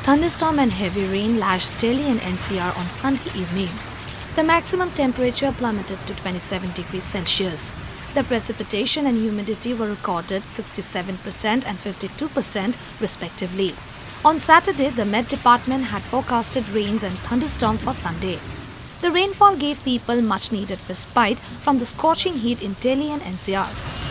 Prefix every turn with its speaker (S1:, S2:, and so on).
S1: Thunderstorm and heavy rain lashed Delhi and NCR on Sunday evening. The maximum temperature plummeted to 27 degrees Celsius. The precipitation and humidity were recorded 67% and 52% respectively. On Saturday, the Met Department had forecasted rains and thunderstorm for Sunday. The rainfall gave people much needed respite from the scorching heat in Delhi and NCR.